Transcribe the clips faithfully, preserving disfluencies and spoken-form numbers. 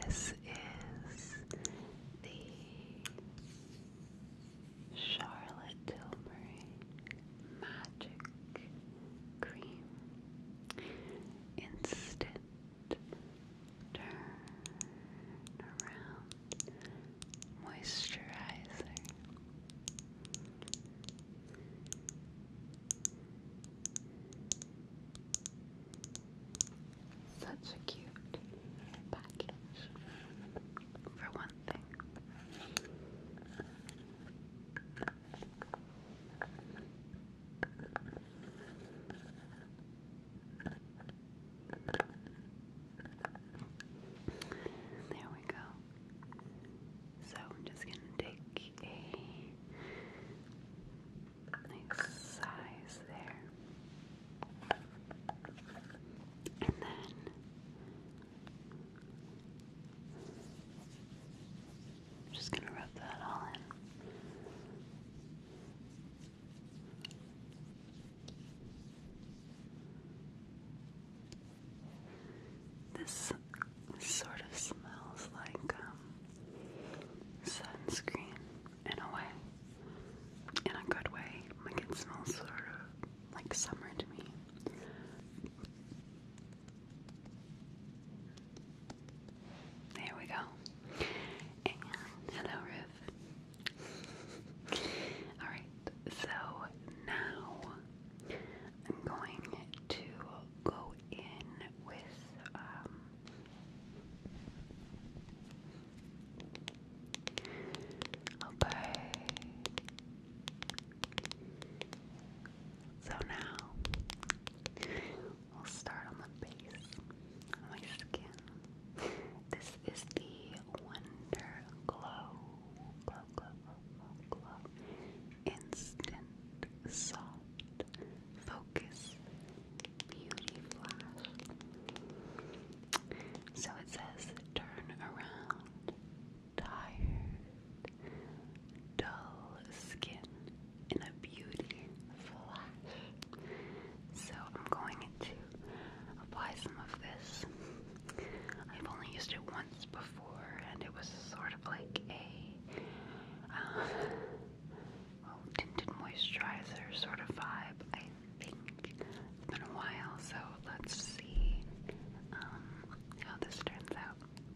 This is the Charlotte Tilbury Magic Cream Instant Turn Around Moisturizer. Such a cute package, for one thing. There we go. So I'm just going to take a nice size there. And then I'm just going to rub that all in. This sort of smells like um, sunscreen in a way, in a good way. Like it smells sort of like summer to me. There we go. And hello, Riv. Alright, so now I'm going to go in with um, okay. So now we'll start on the base of my skin. This is the Wonder Glow, Glow, Glow, Glow, Glow, Instant Soft Focus Beauty Flash. So it says, turn around, tired, dull skin in a beauty flash. So I'm going to apply some of this. I've only used it once before, and it was sort of like a uh, well, tinted moisturizer sort of vibe, I think. It's been a while, so let's see um, how this turns out.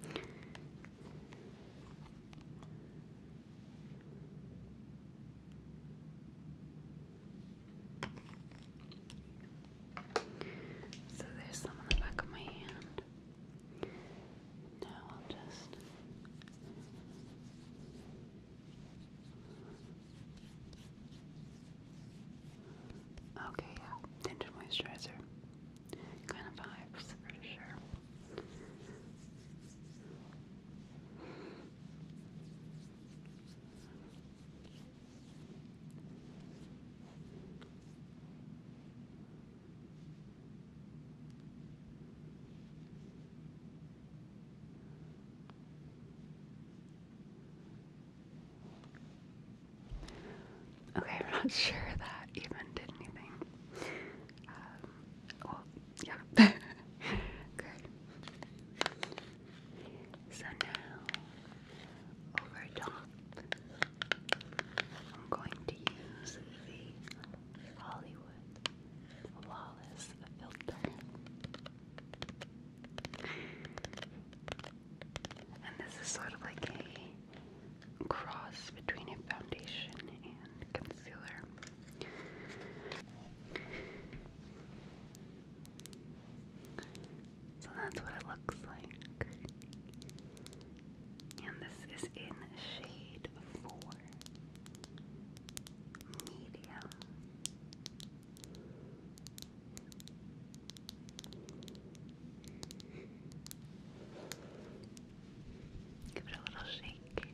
So there's some on the back of my hand. Now I'll just okay, yeah, tinted moisturizer kind of vibes for sure. Okay, I'm not sure that even did anything. Um, well, yeah. Great. So now, over top, I'm going to use the Hollywood Flawless Filter. And this is sort of like a cross between a foundation and concealer. So that's what it looks like. And this is in shade four, medium. Give it a little shake.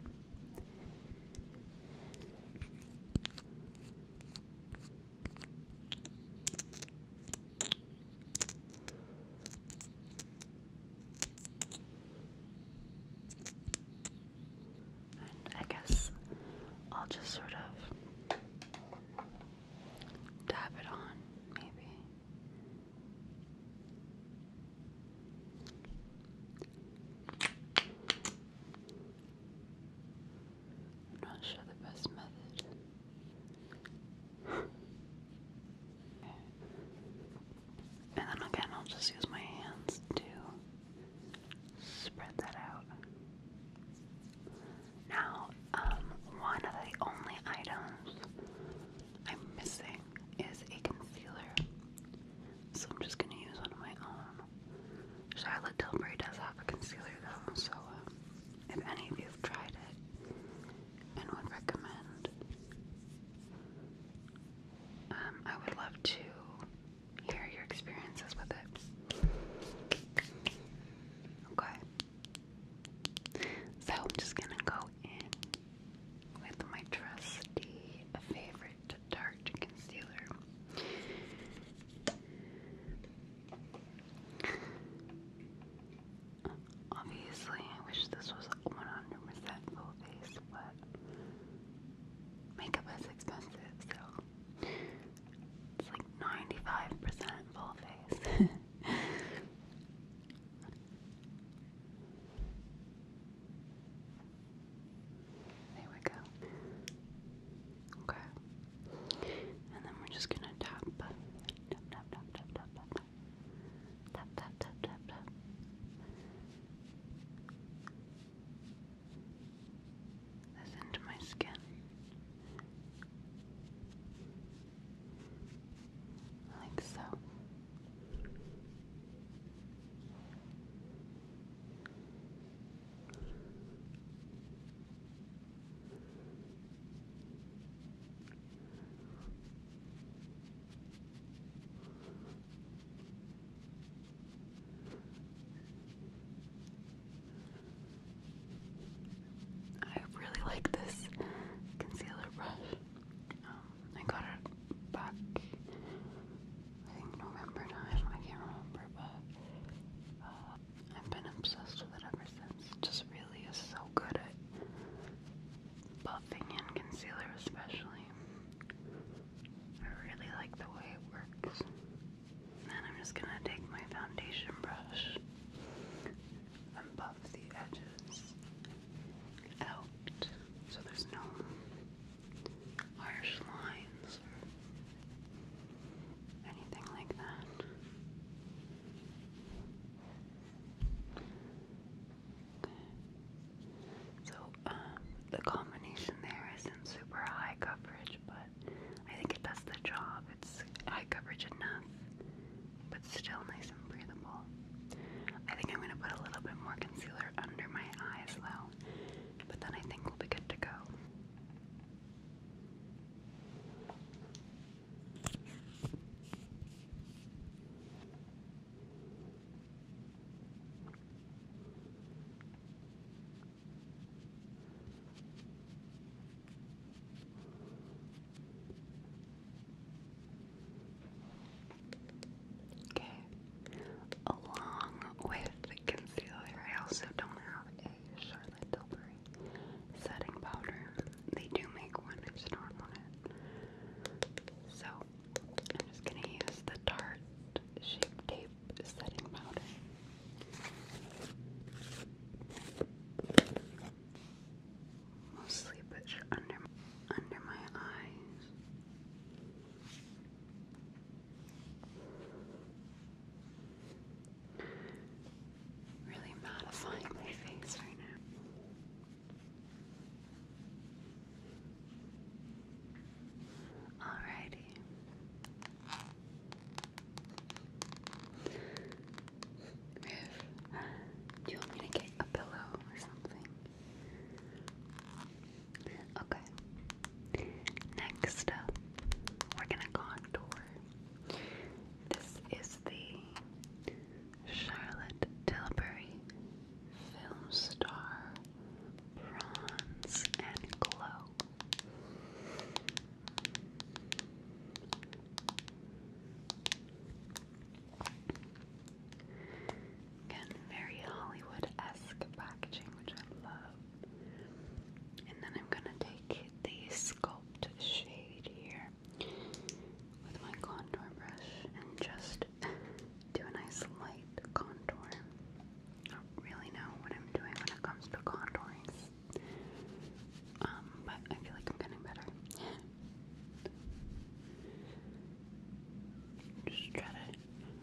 try to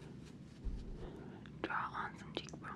draw on some cheekbones.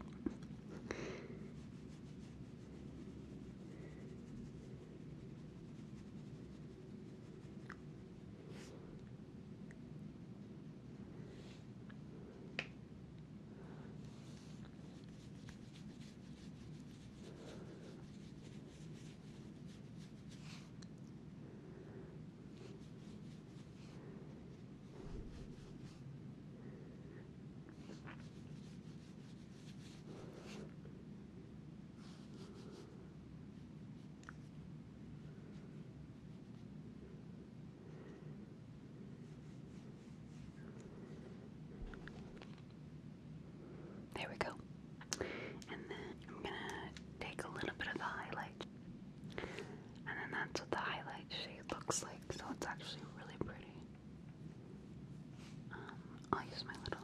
There we go. And then I'm gonna take a little bit of the highlight. And then that's what the highlight shade looks like. So it's actually really pretty. Um, I'll use my little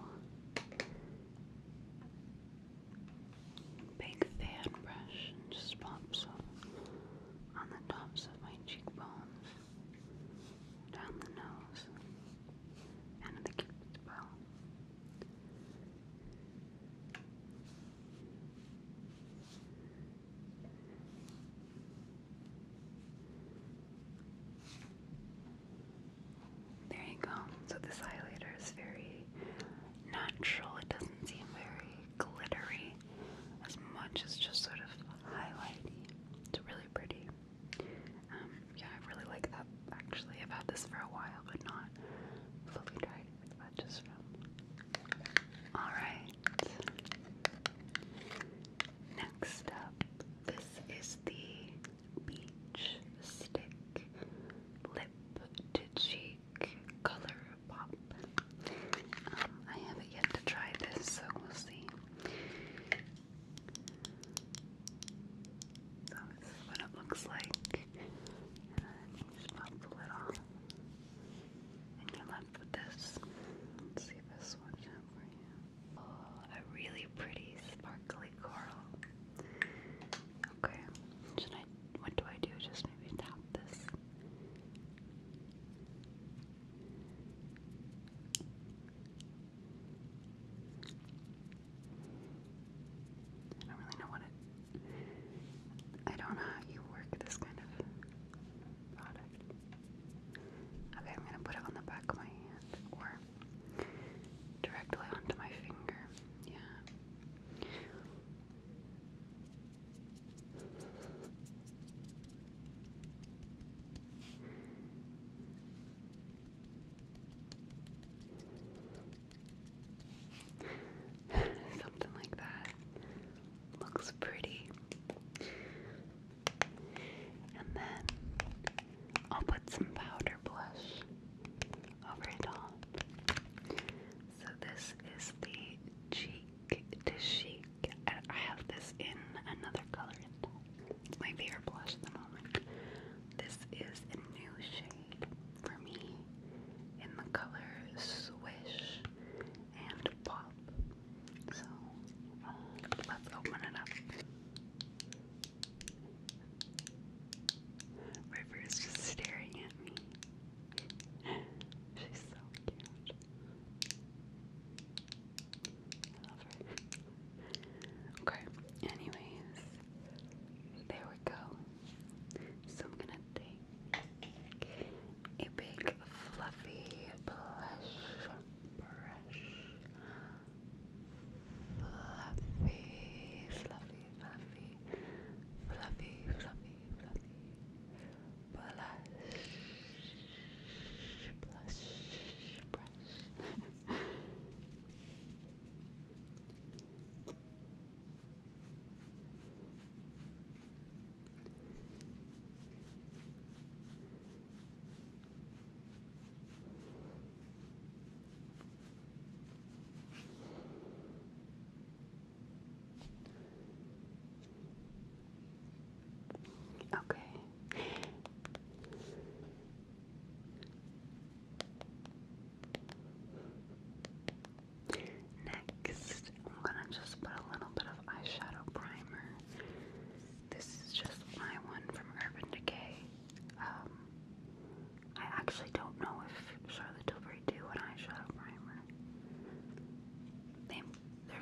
big fan brush and just pop some on the tops of my cheekbones, down the nose, and the cupid's bow.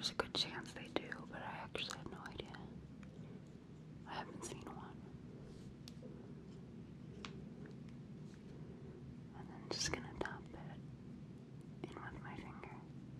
there's a good chance they do, but I actually have no idea. I haven't seen one. And then just gonna tap it in with my finger.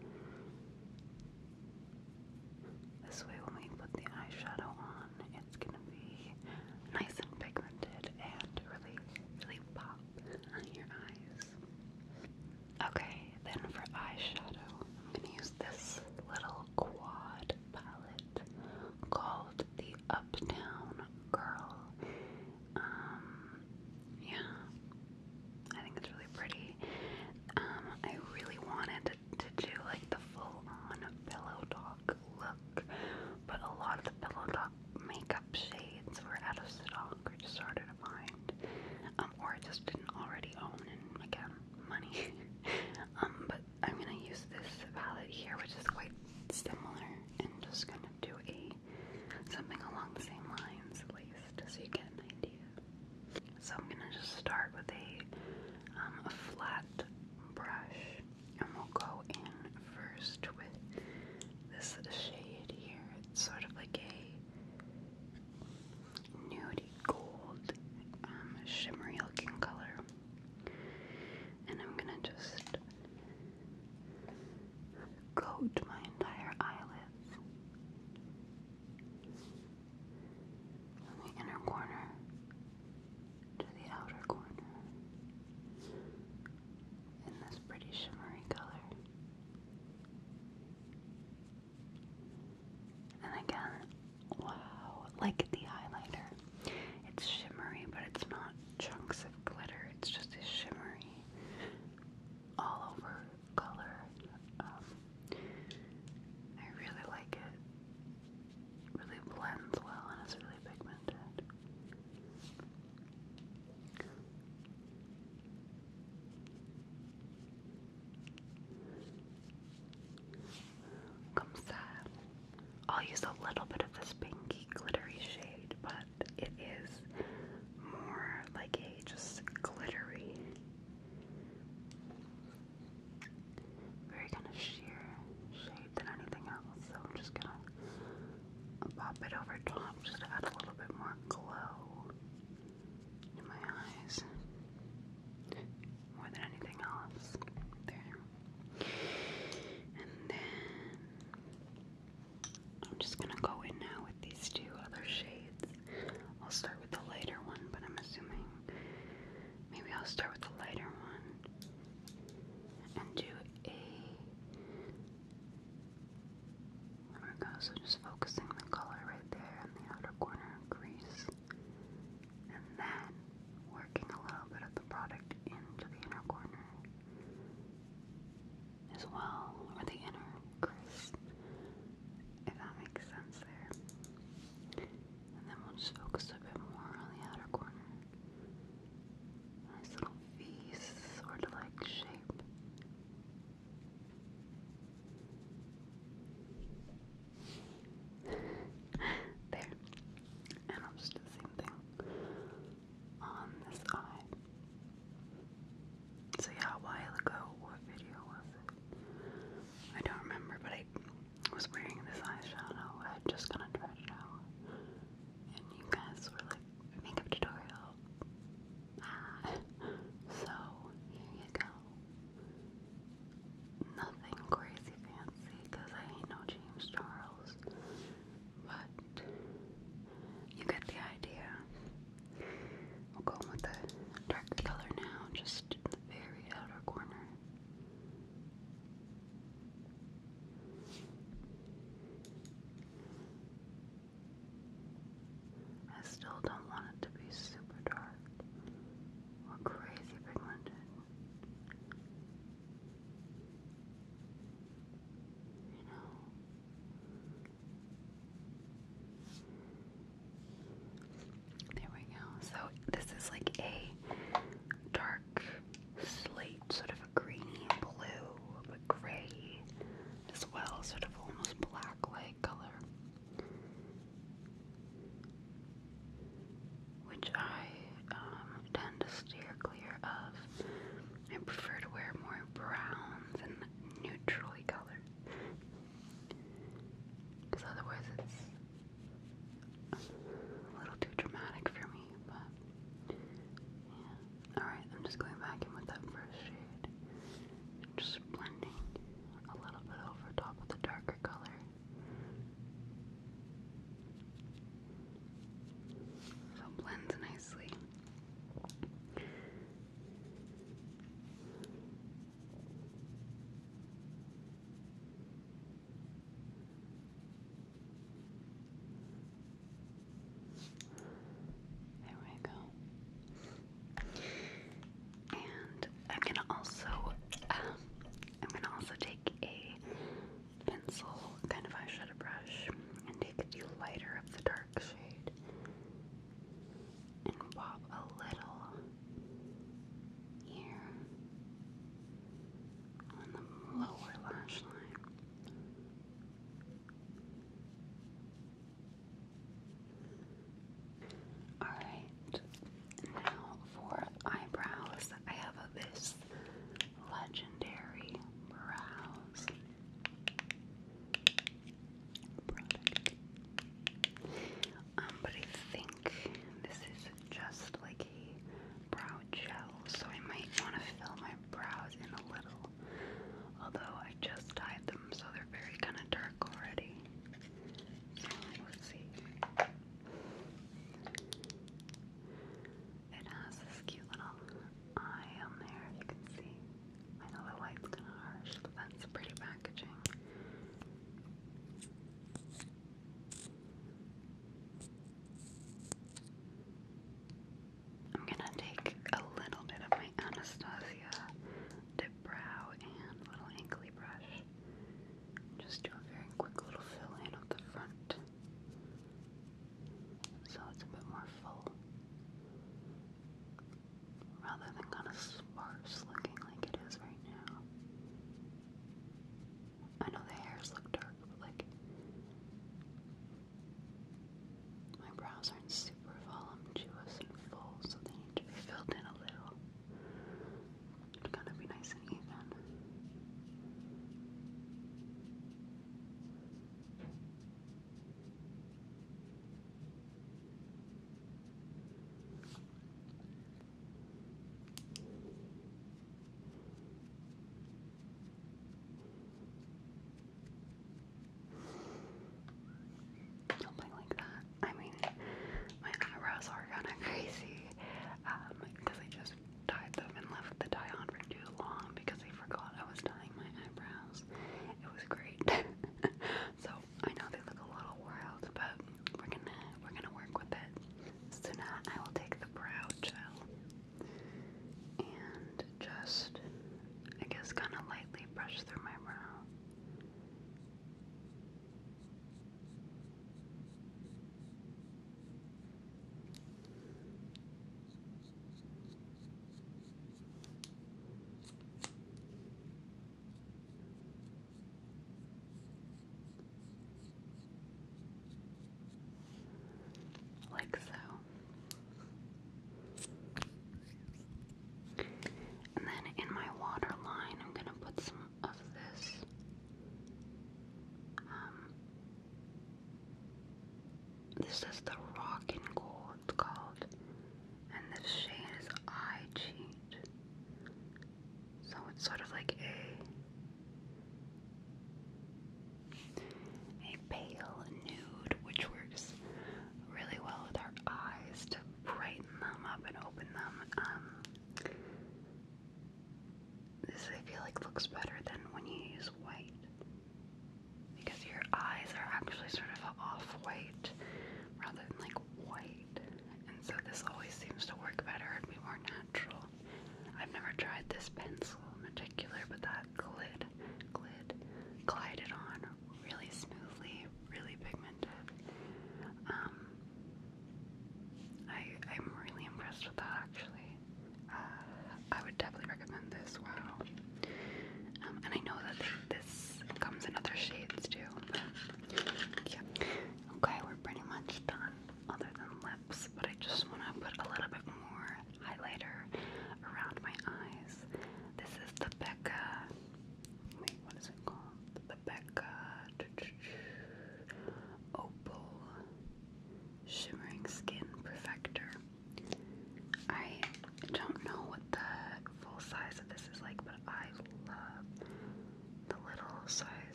This way when we put the eyeshadow on, it's gonna be nice and pigmented and really, really pop on your eyes. Okay, then for eyeshadow, I'm gonna use this little quad palette called the Uptown Girl. Um, yeah, I think it's really pretty. Um, I really wanted to do like the full-on pillow talk look, but a lot of the pillow talk makeup shades were out of stock or just harder to find, um, or I just didn't already own, and again, money. um, but I'm gonna use this palette here, which is quite similar, and just gonna do a something along the same lines, at least, so you get an idea. So I'm gonna just start with a um, a flat brush, and we'll go in first with this shade here. It's sort of like a nudie gold, um, shimmery looking color. And I'm gonna just coat my entire eyelids from the inner corner to the outer corner in this pretty shimmery color. And again, wow, like the highlighter. It's shimmery, but it's not chunks of glitter. It's just a shimmery, all over color. Um, I really like it. It really blends well and it's really pigmented.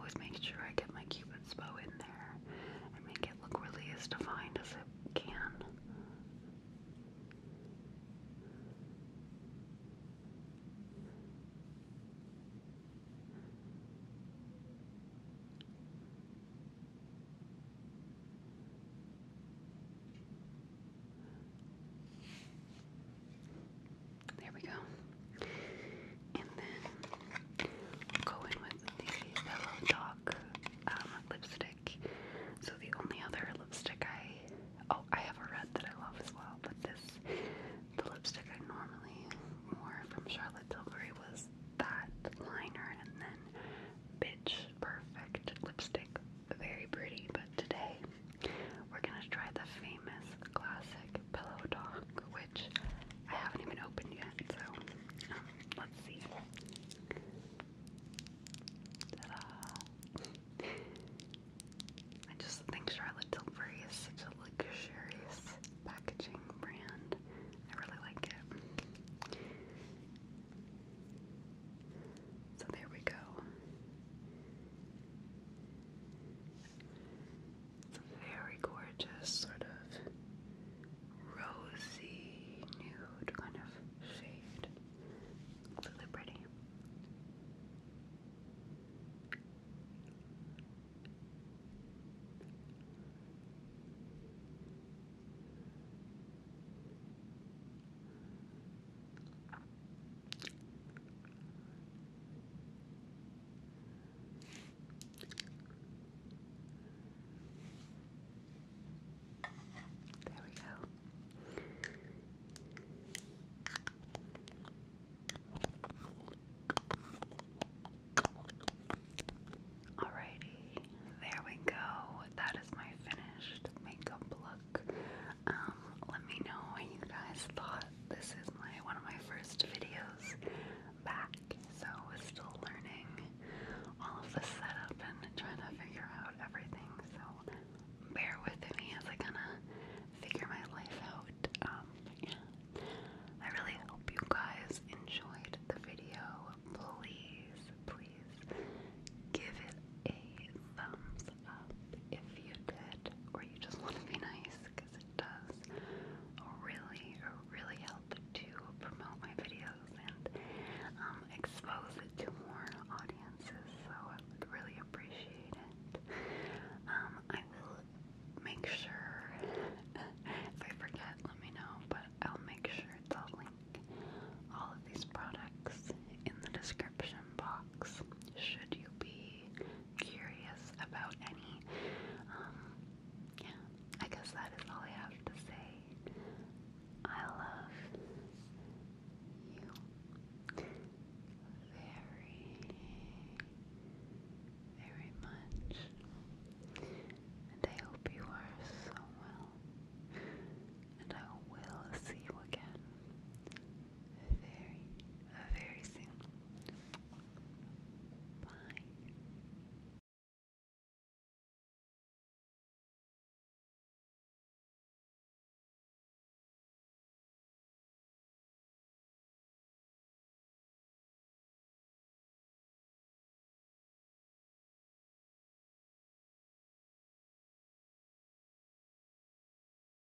always make sure I get